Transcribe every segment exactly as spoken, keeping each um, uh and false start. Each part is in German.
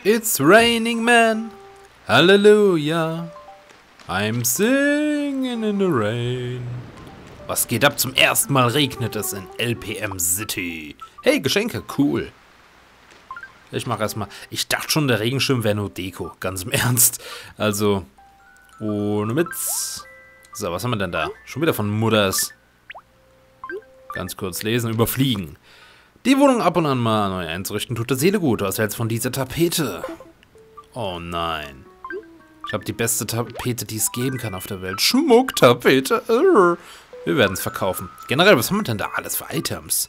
It's raining men. Hallelujah. I'm singing in the rain. Was geht ab? Zum ersten Mal regnet es in L P M City. Hey, Geschenke, cool. Ich mach erstmal. Ich dachte schon, der Regenschirm wäre nur Deko. Ganz im Ernst. Also, ohne Witz. So, was haben wir denn da? Schon wieder von Mutters. Ganz kurz lesen, überfliegen. Die Wohnung ab und an mal neu einzurichten, tut der Seele gut. Was hältst du von dieser Tapete? Oh nein. Ich habe die beste Tapete, die es geben kann auf der Welt. Schmucktapete. Wir werden es verkaufen. Generell, was haben wir denn da alles für Items?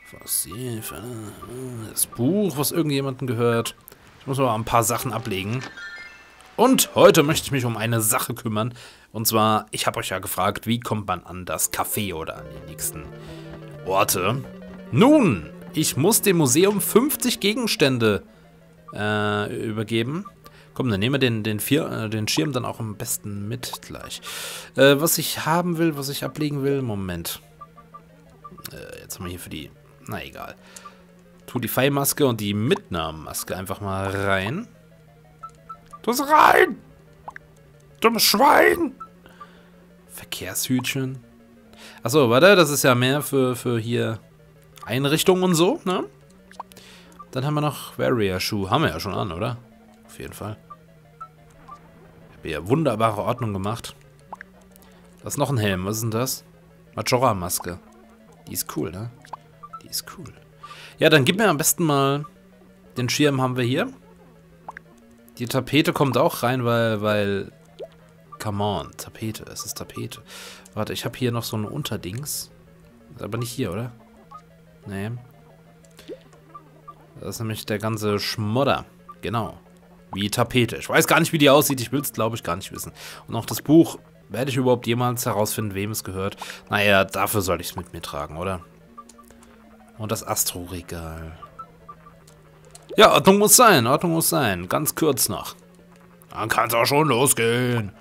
Das Buch, was irgendjemandem gehört. Ich muss mal ein paar Sachen ablegen. Und heute möchte ich mich um eine Sache kümmern. Und zwar, ich habe euch ja gefragt, wie kommt man an das Café oder an die nächsten Orte? Nun, ich muss dem Museum fünfzig Gegenstände äh, übergeben. Komm, dann nehmen wir den, den, vier, äh, den Schirm dann auch am besten mit gleich. Äh, was ich haben will, was ich ablegen will, Moment. Äh, jetzt haben wir hier für die... Na egal. Tu die Pfeilmaske und die Mitnahmemaske einfach mal rein. Tu es rein! Dummes Schwein! Verkehrshütchen. Achso, warte, das ist ja mehr für, für hier Einrichtungen und so, ne? Dann haben wir noch Warrior-Schuh. Haben wir ja schon an, oder? Auf jeden Fall. Ich habe hier wunderbare Ordnung gemacht. Da ist noch ein Helm. Was ist denn das? Majora-Maske. Die ist cool, ne? Die ist cool. Ja, dann gib mir am besten mal... Den Schirm haben wir hier. Die Tapete kommt auch rein, weil... weil come on, Tapete. Es ist Tapete. Warte, ich habe hier noch so ein Unterdings. Ist aber nicht hier, oder? Nee. Das ist nämlich der ganze Schmodder. Genau. Wie Tapete. Ich weiß gar nicht, wie die aussieht. Ich will es, glaube ich, gar nicht wissen. Und auch das Buch. Werde ich überhaupt jemals herausfinden, wem es gehört? Naja, dafür soll ich es mit mir tragen, oder? Und das Astro-Regal. Ja, Ordnung muss sein. Ordnung muss sein. Ganz kurz noch. Dann kann es auch schon losgehen.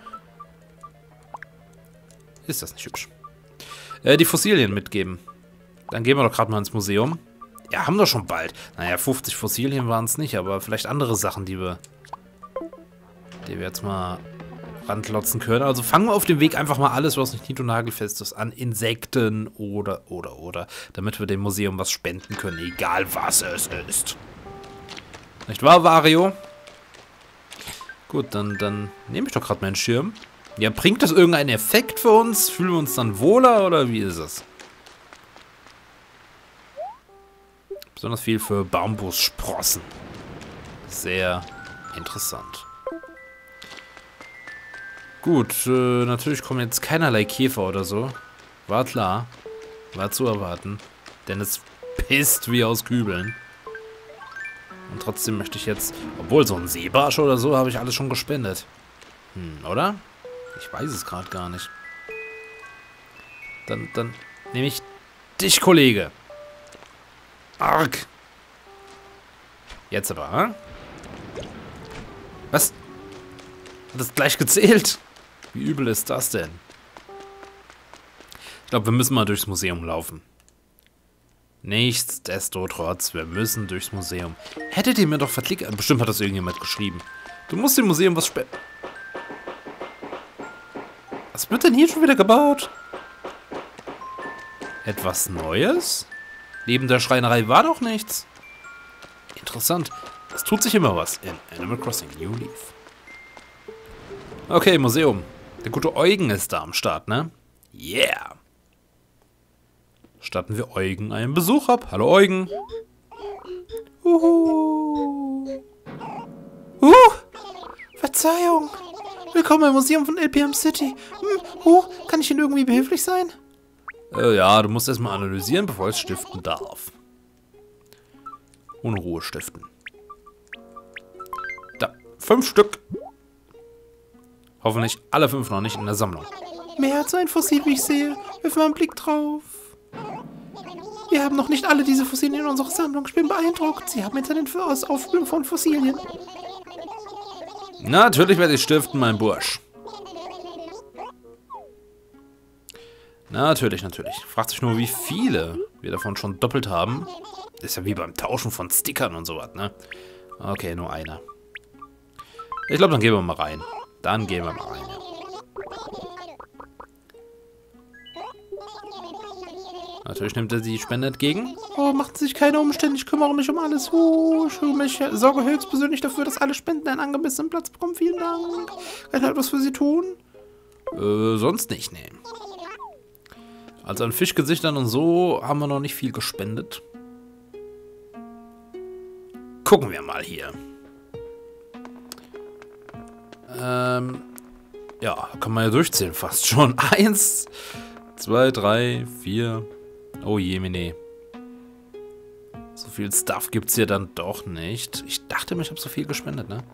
Ist das nicht hübsch? Äh, die Fossilien mitgeben. Dann gehen wir doch gerade mal ins Museum. Ja, haben wir schon bald. Naja, fünfzig Fossilien waren es nicht, aber vielleicht andere Sachen, die wir, die wir jetzt mal ranklotzen können. Also fangen wir auf dem Weg einfach mal alles, was nicht nied- und nagelfest ist, an Insekten oder, oder, oder, damit wir dem Museum was spenden können, egal was es ist. Nicht wahr, Wario? Gut, dann, dann nehme ich doch gerade meinen Schirm. Ja, bringt das irgendeinen Effekt für uns? Fühlen wir uns dann wohler oder wie ist es? Besonders viel für Bambussprossen. Sehr interessant. Gut, äh, natürlich kommen jetzt keinerlei Käfer oder so. War klar. War zu erwarten. Denn es pisst wie aus Kübeln. Und trotzdem möchte ich jetzt... Obwohl, so ein Seebarsch oder so habe ich alles schon gespendet. Hm, oder? Ich weiß es gerade gar nicht. Dann, dann nehme ich dich, Kollege. Arg. Jetzt aber, hm? Was? Hat das gleich gezählt? Wie übel ist das denn? Ich glaube, wir müssen mal durchs Museum laufen. Nichtsdestotrotz, wir müssen durchs Museum. Hättet ihr mir doch verklickt... Bestimmt hat das irgendjemand geschrieben. Du musst dem Museum was spenden. Was wird denn hier schon wieder gebaut? Etwas Neues? Neben der Schreinerei war doch nichts. Interessant. Es tut sich immer was in Animal Crossing New Leaf. Okay, Museum. Der gute Eugen ist da am Start, ne? Yeah. Statten wir Eugen einen Besuch ab. Hallo, Eugen. Uhu. Uh, Verzeihung. Willkommen im Museum von L P M City. Hm, oh, kann ich Ihnen irgendwie behilflich sein? Äh, ja, du musst erstmal analysieren, bevor ich es stiften darf. Ohne Ruhe stiften. Da, fünf Stück. Hoffentlich alle fünf noch nicht in der Sammlung. Mehr als ein Fossil, wie ich sehe. Wirf mal einen Blick drauf. Wir haben noch nicht alle diese Fossilien in unserer Sammlung. Ich bin beeindruckt. Sie haben Internet für das Aufspüren von Fossilien. Natürlich werde ich stiften, mein Bursch. Natürlich, natürlich. Fragt sich nur, wie viele wir davon schon doppelt haben. Ist ja wie beim Tauschen von Stickern und sowas, ne? Okay, nur einer. Ich glaube, dann gehen wir mal rein. Dann gehen wir mal rein, ja. Natürlich nimmt er die Spende entgegen. Oh, macht sich keine Umstände, ich kümmere mich um alles. Oh, ich mich, sorge höchstpersönlich dafür, dass alle Spenden einen angemessenen Platz bekommen. Vielen Dank. Kann ich etwas für Sie tun? Äh, sonst nicht, nee. Also an Fischgesichtern und so haben wir noch nicht viel gespendet. Gucken wir mal hier. Ähm, ja, kann man ja durchzählen fast schon. Eins, zwei, drei, vier. Oh je, Mene. So viel Stuff gibt's hier dann doch nicht. Ich dachte mir, ich habe so viel gespendet, ne?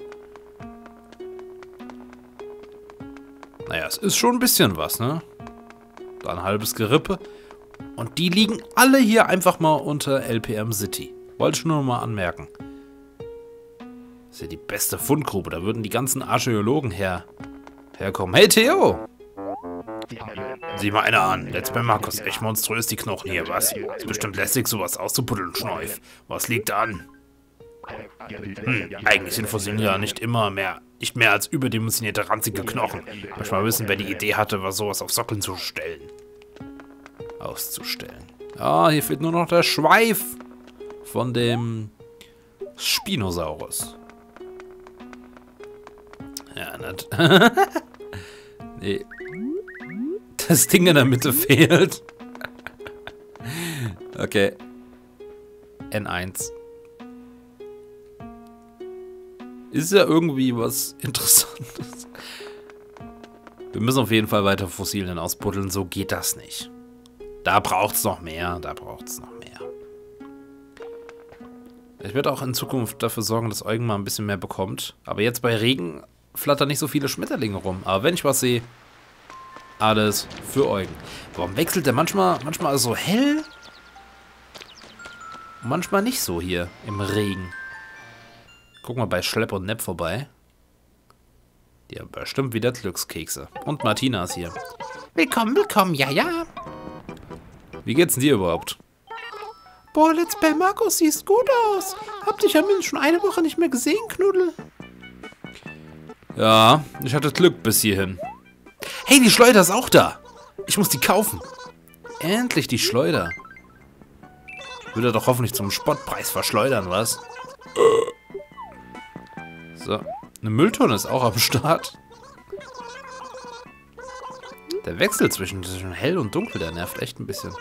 Naja, es ist schon ein bisschen was, ne? Da ein halbes Gerippe. Und die liegen alle hier einfach mal unter L P M City. Wollte ich nur noch mal anmerken. Das ist ja die beste Fundgrube. Da würden die ganzen Archäologen her herkommen. Hey, Theo! Sieh mal einer an. Let's bei Markus. Echt monströs die Knochen hier, was? Ist bestimmt lästig, sowas auszupuddeln, Schneuf. Was liegt an? Hm, eigentlich sind Fossilien ja nicht immer mehr, nicht mehr als überdimensionierte, ranzige Knochen. Manchmal wissen, wer die Idee hatte, was sowas auf Sockeln zu stellen. Auszustellen. Ah, hier fehlt nur noch der Schweif von dem Spinosaurus. Ja, nett. Nee. Das Ding in der Mitte fehlt. Okay. N eins. Ist ja irgendwie was Interessantes. Wir müssen auf jeden Fall weiter Fossilien ausbuddeln. So geht das nicht. Da braucht es noch mehr. Da braucht es noch mehr. Ich werde auch in Zukunft dafür sorgen, dass Eugen mal ein bisschen mehr bekommt. Aber jetzt bei Regen flattern nicht so viele Schmetterlinge rum. Aber wenn ich was sehe, alles für Eugen. Warum wechselt der manchmal, manchmal so hell? Manchmal nicht so hier im Regen. Guck mal bei Schlepp und Nepp vorbei. Die haben bestimmt wieder Glückskekse. Und Martina ist hier. Willkommen, willkommen, ja, ja. Wie geht's denn dir überhaupt? Boah, Let's Play Markus, siehst gut aus. Hab dich ja mindestens schon eine Woche nicht mehr gesehen, Knuddel. Ja, ich hatte Glück bis hierhin. Hey, die Schleuder ist auch da. Ich muss die kaufen. Endlich die Schleuder. Würde er doch hoffentlich zum Spottpreis verschleudern, was? So, eine Mülltonne ist auch am Start. Der Wechsel zwischen, zwischen hell und dunkel, der nervt echt ein bisschen.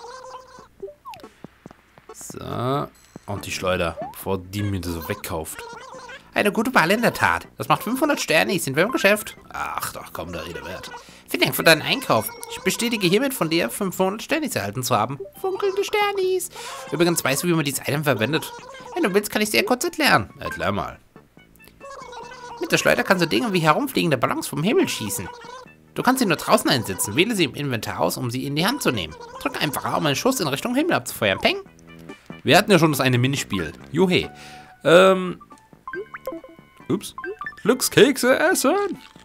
So, und die Schleuder, bevor die mir das so wegkauft. Eine gute Wahl in der Tat. Das macht fünfhundert Sterne, sind wir im Geschäft. Ach, doch, komm, der Rede wert. Vielen Dank für deinen Einkauf. Ich bestätige hiermit von dir, fünfhundert Sternis erhalten zu haben. Funkelnde Sternis. Übrigens weißt du, wie man dieses Item verwendet. Wenn du willst, kann ich es dir kurz erklären. Erklär mal. Mit der Schleuder kannst du Dinge wie herumfliegende Ballons vom Himmel schießen. Du kannst sie nur draußen einsetzen. Wähle sie im Inventar aus, um sie in die Hand zu nehmen. Drück einfach A, um einen Schuss in Richtung Himmel abzufeuern. Peng. Wir hatten ja schon das eine Minispiel. Juhe. Ähm... Ups. Glückskekse essen.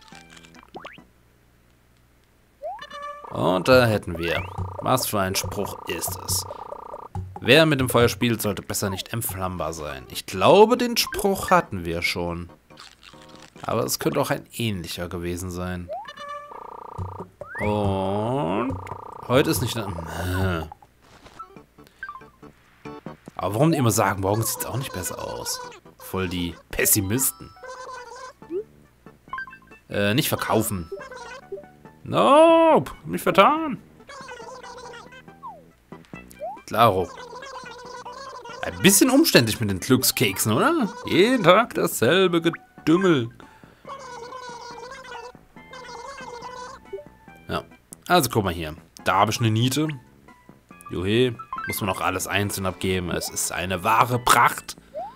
Und da hätten wir. Was für ein Spruch ist es? Wer mit dem Feuer spielt, sollte besser nicht entflammbar sein. Ich glaube, den Spruch hatten wir schon. Aber es könnte auch ein ähnlicher gewesen sein. Und heute ist nicht... Aber warum die immer sagen, morgen sieht es auch nicht besser aus? Voll die Pessimisten. Äh, nicht verkaufen. Nope, mich vertan. Klaro. Ein bisschen umständlich mit den Glückskeksen, oder? Jeden Tag dasselbe Gedüngel. Ja, also guck mal hier. Da habe ich eine Niete. Juhe, muss man auch alles einzeln abgeben. Es ist eine wahre Pracht.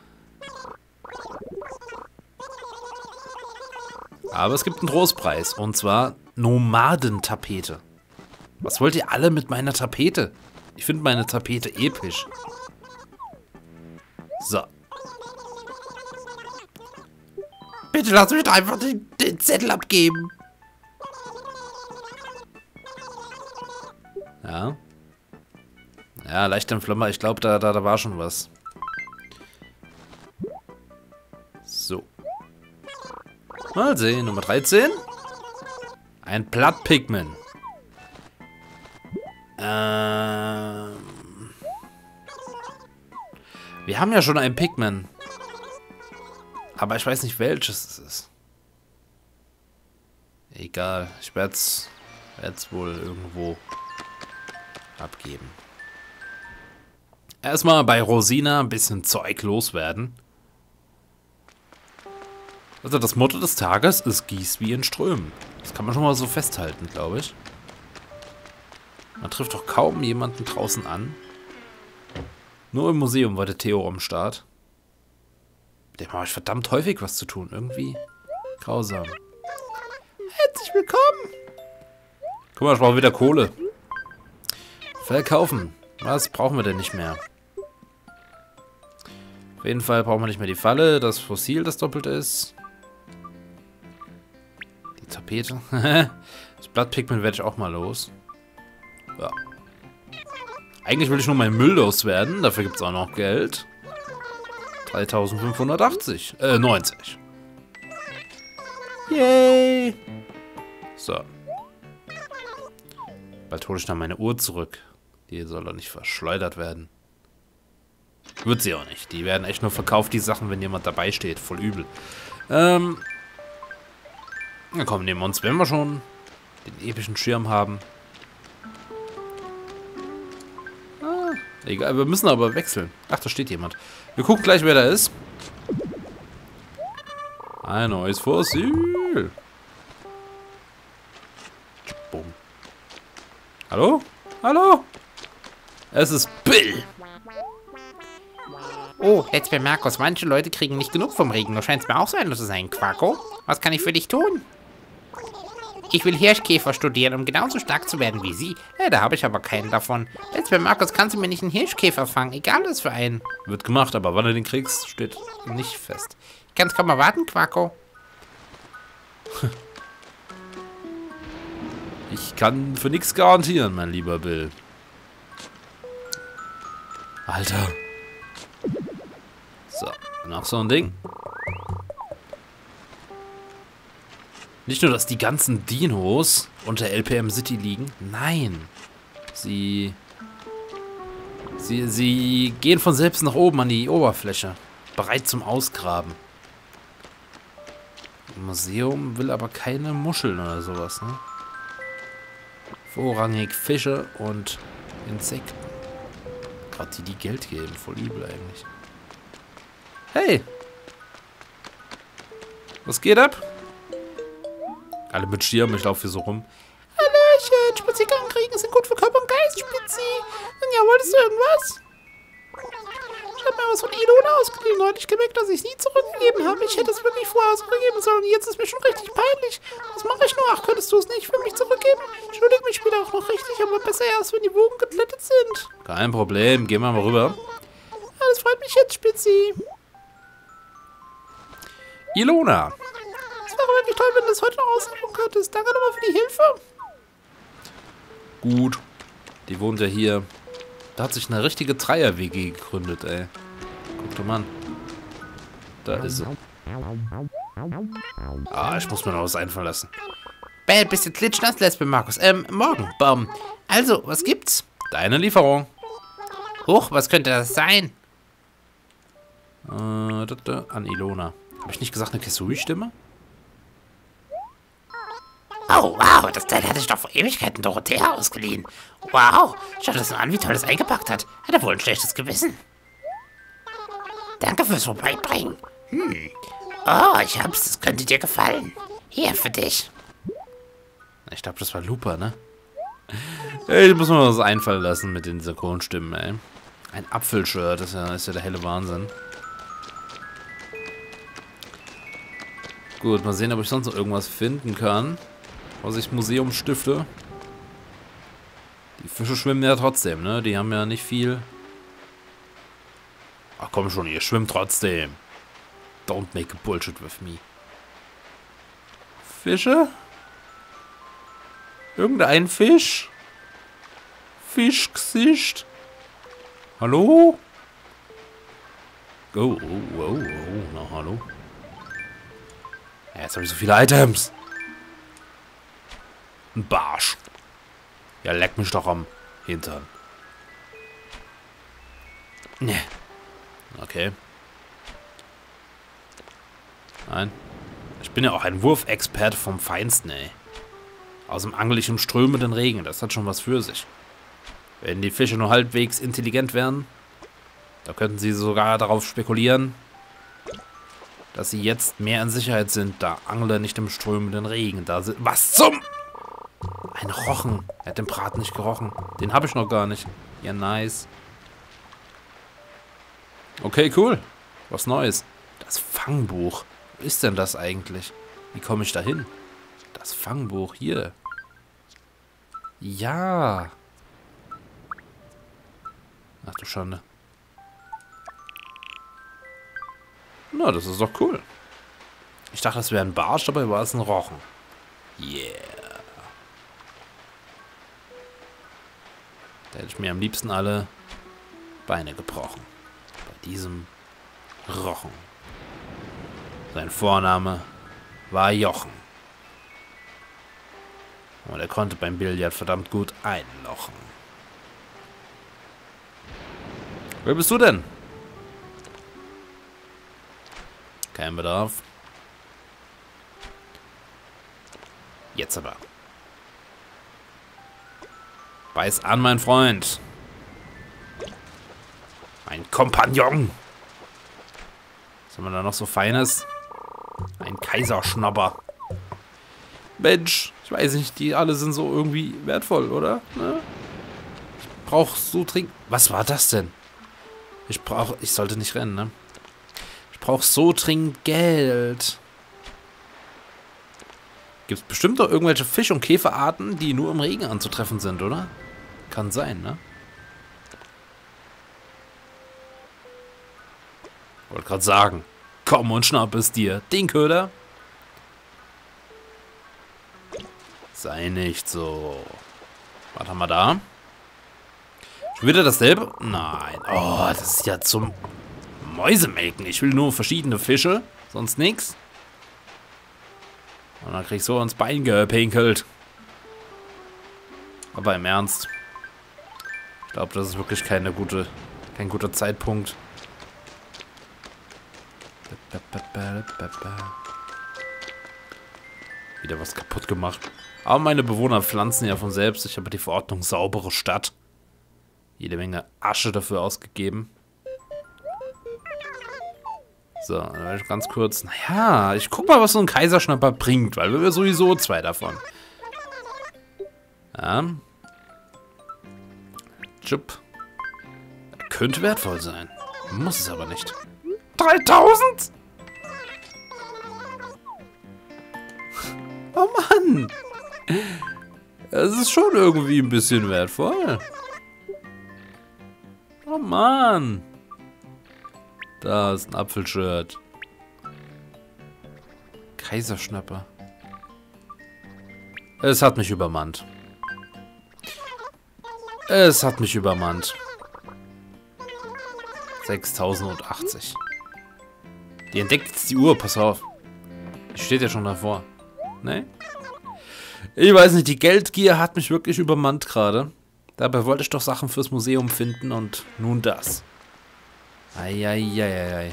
Aber es gibt einen Trostpreis. Und zwar Nomadentapete. Was wollt ihr alle mit meiner Tapete? Ich finde meine Tapete episch. So. Bitte lass mich einfach den, den Zettel abgeben. Ja. Ja, leicht Entflammer. Ich glaube, da, da, da war schon was. So. Mal sehen, Nummer dreizehn. Ein Blatt-Pikmin. Ähm... Wir haben ja schon einen Pikmin. Aber ich weiß nicht, welches es ist. Egal, ich werde es wohl irgendwo abgeben. Erstmal bei Rosina ein bisschen Zeug loswerden. Also das Motto des Tages ist Gieß wie in Strömen. Das kann man schon mal so festhalten, glaube ich. Man trifft doch kaum jemanden draußen an. Nur im Museum war der Theo am Start. Mit dem habe ich verdammt häufig was zu tun. Irgendwie grausam. Herzlich willkommen. Guck mal, ich brauche wieder Kohle. Verkaufen. Was brauchen wir denn nicht mehr? Auf jeden Fall brauchen wir nicht mehr die Falle, das Fossil, das doppelt ist. Die Tapete. Das Blattpigment werde ich auch mal los. Ja. Eigentlich will ich nur meinen Müll loswerden. Dafür gibt es auch noch Geld. dreitausendfünfhundertachtzig. Äh, neunzig. Yay! So. Bald hole ich dann meine Uhr zurück. Die soll doch nicht verschleudert werden. Wird sie auch nicht. Die werden echt nur verkauft, die Sachen, wenn jemand dabei steht. Voll übel. Ähm. Na komm, nehmen wir uns, wenn wir schon den epischen Schirm haben. Ah, egal, wir müssen aber wechseln. Ach, da steht jemand. Wir gucken gleich, wer da ist. Ein neues Fossil. Boom. Hallo? Hallo? Es ist Bill. Oh, jetzt bei Markus. Manche Leute kriegen nicht genug vom Regen. Du scheinst mir auch so einer zu sein, Quacko. Was kann ich für dich tun? Ich will Hirschkäfer studieren, um genauso stark zu werden wie sie. Ja, da habe ich aber keinen davon. Jetzt bei Markus kannst du mir nicht einen Hirschkäfer fangen, egal was für einen. Wird gemacht, aber wann du den kriegst, steht nicht fest. Ich kann es kaum erwarten, Quacko. Ich kann für nichts garantieren, mein lieber Bill. Alter. So, noch so ein Ding. Nicht nur, dass die ganzen Dinos unter L P M City liegen. Nein. Sie, sie... Sie gehen von selbst nach oben an die Oberfläche. Bereit zum Ausgraben. Das Museum will aber keine Muscheln oder sowas, ne? Vorrangig Fische und Insekten. Gerade die, die Geld geben. Voll übel eigentlich. Hey! Was geht ab? Alle mit Schirm, ich laufe hier so rum. Hallöchen, Spaziergang kriegen sind gut für Körper und Geist, Spitzi. Und ja, wolltest du irgendwas? Ich habe mir was von Ilona ausgeliehen. Neulich gemerkt, dass ich es nie zurückgegeben habe. Ich hätte es wirklich vorher zurückgeben sollen. Jetzt ist mir schon richtig peinlich. Was mache ich nur? Ach, könntest du es nicht für mich zurückgeben? Ich entschuldige mich später auch noch richtig, aber besser erst, wenn die Wogen geglättet sind. Kein Problem, gehen wir mal rüber. Ja, das freut mich jetzt, Spitzi. Ilona. Es wäre wirklich toll, wenn du es heute noch aussuchen könntest. Danke nochmal für die Hilfe. Gut. Die wohnt ja hier. Da hat sich eine richtige Dreier-W G gegründet, ey. Guck doch mal an. Da ist sie. Ah, ich muss mir noch was einfallen lassen. Bäh, bisschen klitschnass, Lesbe, Markus. Ähm, morgen. Bam. Also, was gibt's? Deine Lieferung. Huch, was könnte das sein? Äh, da, da, an Ilona. Habe ich nicht gesagt, eine Kesui-Stimme? Oh, wow, das Teil hatte ich doch vor Ewigkeiten Dorothea ausgeliehen. Wow, schau das nur an, wie toll das eingepackt hat. Hat er wohl ein schlechtes Gewissen. Danke fürs Vorbeibringen. Hm. Oh, ich hab's, es könnte dir gefallen. Hier für dich. Ich glaube, das war Lupa, ne? Ey, ich muss mir was einfallen lassen mit den Synchronstimmen, ey. Ein Apfelshirt, das ist ja, ist ja der helle Wahnsinn. Gut, mal sehen, ob ich sonst noch irgendwas finden kann, was ich Museum stifte. Die Fische schwimmen ja trotzdem, ne? Die haben ja nicht viel. Ach komm schon, ihr schwimmt trotzdem. Don't make a bullshit with me. Fische? Irgendein Fisch? Fischgesicht? Hallo? Oh, oh, oh, oh, na hallo. Ja, jetzt habe ich so viele Items. Ein Barsch. Ja, leck mich doch am Hintern. Ne. Okay. Nein. Ich bin ja auch ein Wurfexperte vom Feinsten, ey. Aus dem angel ich im strömenden Regen. Das hat schon was für sich. Wenn die Fische nur halbwegs intelligent wären, da könnten sie sogar darauf spekulieren, dass sie jetzt mehr in Sicherheit sind, da Angler nicht im strömenden Regen da sind. Was zum... Ein Rochen. Er hat den Braten nicht gerochen. Den habe ich noch gar nicht. Ja, nice. Okay, cool. Was Neues. Das Fangbuch. Wo ist denn das eigentlich? Wie komme ich da hin? Das Fangbuch. Hier. Ja. Ach du Schande. Na, das ist doch cool. Ich dachte, das wäre ein Barsch, dabei war es ein Rochen. Yeah. Da hätte ich mir am liebsten alle Beine gebrochen. Bei diesem Rochen. Sein Vorname war Jochen. Und er konnte beim Billard verdammt gut einlochen. Wer bist du denn? Kein Bedarf. Jetzt aber. Beiß an, mein Freund. Mein Kompagnon. Was haben wir da noch so Feines? Ein Kaiserschnabber. Mensch, ich weiß nicht, die alle sind so irgendwie wertvoll, oder? Ne? Ich brauch so Trink... Was war das denn? Ich brauch... Ich sollte nicht rennen, ne? Ich brauch so dringend Geld. Gibt es bestimmt doch irgendwelche Fisch- und Käferarten, die nur im Regen anzutreffen sind, oder? Kann sein, ne? Wollte gerade sagen. Komm und schnapp es dir. Den Köder. Sei nicht so. Was haben wir da? Schon wieder dasselbe? Nein. Oh, das ist ja zum Mäusemelken. Ich will nur verschiedene Fische. Sonst nichts. Und dann krieg ich so ins Bein gepinkelt. Aber im Ernst. Ich glaube, das ist wirklich keine gute, kein guter Zeitpunkt. Wieder was kaputt gemacht. Aber meine Bewohner pflanzen ja von selbst. Ich habe die Verordnung saubere Stadt. Jede Menge Asche dafür ausgegeben. So, dann werde ich ganz kurz... Naja, ich guck mal, was so ein Kaiserschnapper bringt, weil wir haben sowieso zwei davon. Ja. Chip. Könnte wertvoll sein. Muss es aber nicht. dreitausend? Oh Mann. Es ist schon irgendwie ein bisschen wertvoll. Oh Mann. Da ist ein Apfelshirt. Kaiserschnapper. Es hat mich übermannt. Es hat mich übermannt. sechstausendachtzig. Die entdeckt jetzt die Uhr, pass auf. Die steht ja schon davor. Ne? Ich weiß nicht, die Geldgier hat mich wirklich übermannt gerade. Dabei wollte ich doch Sachen fürs Museum finden und nun das. Eieieiei.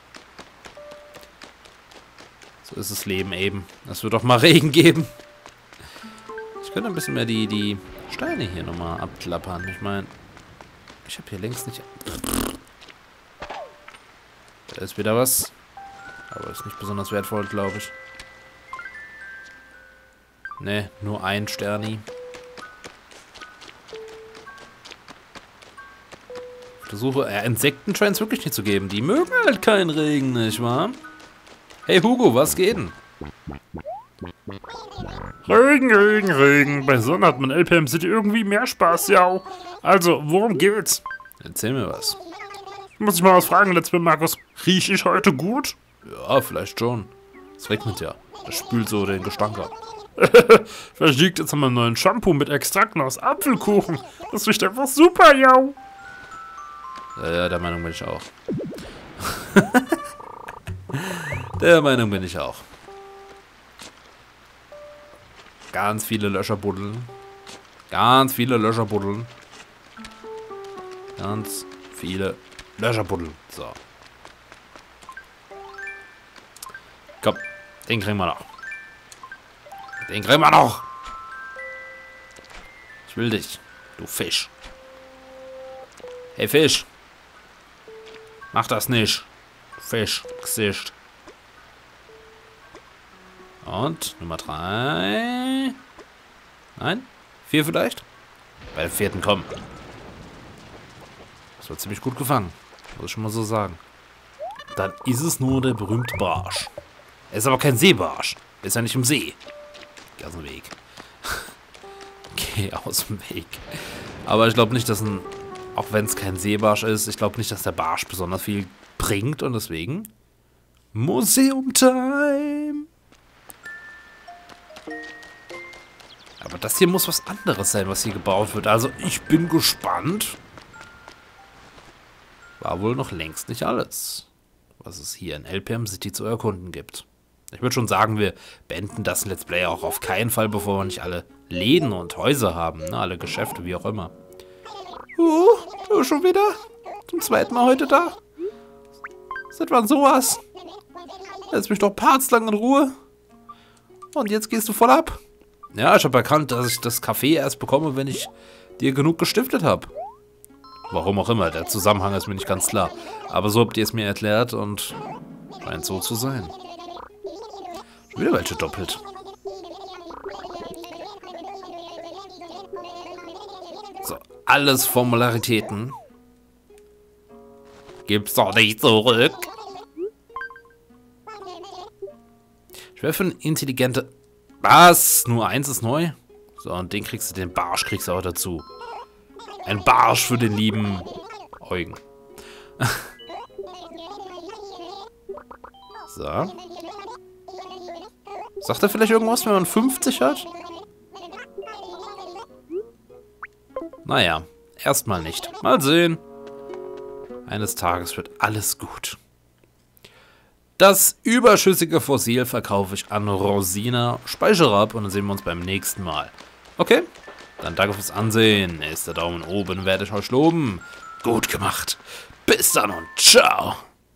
So ist das Leben eben. Es wird doch mal Regen geben. Ich könnte ein bisschen mehr die, die Steine hier nochmal abklappern. Ich meine, ich habe hier längst nicht... Da ist wieder was. Aber ist nicht besonders wertvoll, glaube ich. Ne, nur ein Sterni. Auf der Suche... Äh, Insekten scheint es wirklich nicht zu geben. Die mögen halt keinen Regen, nicht wahr? Hey Hugo, was geht denn? Regen, Regen, Regen. Bei Sonne hat man L P M City irgendwie mehr Spaß, ja. Also, worum geht's? Erzähl mir was. Muss ich mal was fragen, letztes Mal, Markus. Riech ich heute gut? Ja, vielleicht schon. Es regnet ja. Das spült so den Gestank ab. Verstiegt, jetzt haben wir einen neuen Shampoo mit Extrakten aus Apfelkuchen. Das riecht einfach super, ja. Ja, ja, der Meinung bin ich auch. Der Meinung bin ich auch. ganz viele Löcher buddeln. Ganz viele Löcher buddeln. Ganz viele Löcher buddeln. So. Komm, den kriegen wir noch. Den kriegen wir noch. Ich will dich, du Fisch. Hey Fisch. Mach das nicht. Fisch, Gesicht. Und Nummer drei. Nein? Vier vielleicht? Bei dem vierten kommen. Das war ziemlich gut gefangen. Muss ich schon mal so sagen. Dann ist es nur der berühmte Barsch. Er ist aber kein Seebarsch. Er ist ja nicht im See. Geh aus dem Weg. Geh aus dem Weg. Aber ich glaube nicht, dass ein... Auch wenn es kein Seebarsch ist, ich glaube nicht, dass der Barsch besonders viel bringt. Und deswegen... Museum-Time! Aber das hier muss was anderes sein, was hier gebaut wird. Also ich bin gespannt. War wohl noch längst nicht alles, was es hier in L P M City zu erkunden gibt. Ich würde schon sagen, wir beenden das Let's Play auch auf keinen Fall, bevor wir nicht alle Läden und Häuser haben. Ne? Alle Geschäfte, wie auch immer. Uh, du schon wieder? Zum zweiten Mal heute da? Seit wann sowas? Lass mich doch parts lang in Ruhe. Und jetzt gehst du voll ab. Ja, ich habe erkannt, dass ich das Kaffee erst bekomme, wenn ich dir genug gestiftet habe. Warum auch immer, der Zusammenhang ist mir nicht ganz klar. Aber so habt ihr es mir erklärt und scheint so zu sein. Schon wieder welche doppelt. So, alles Formularitäten. Gib's doch nicht zurück. Ich wäre für eine intelligente... Was? Nur eins ist neu? So, und den kriegst du, den Barsch kriegst du auch dazu. Ein Barsch für den lieben Eugen. So. Sagt er vielleicht irgendwas, wenn man fünfzig hat? Naja, erstmal nicht. Mal sehen. Eines Tages wird alles gut. Das überschüssige Fossil verkaufe ich an Rosina. Speichere ab und dann sehen wir uns beim nächsten Mal. Okay? Dann danke fürs Ansehen. Nächster Daumen oben werde ich euch loben. Gut gemacht. Bis dann und ciao.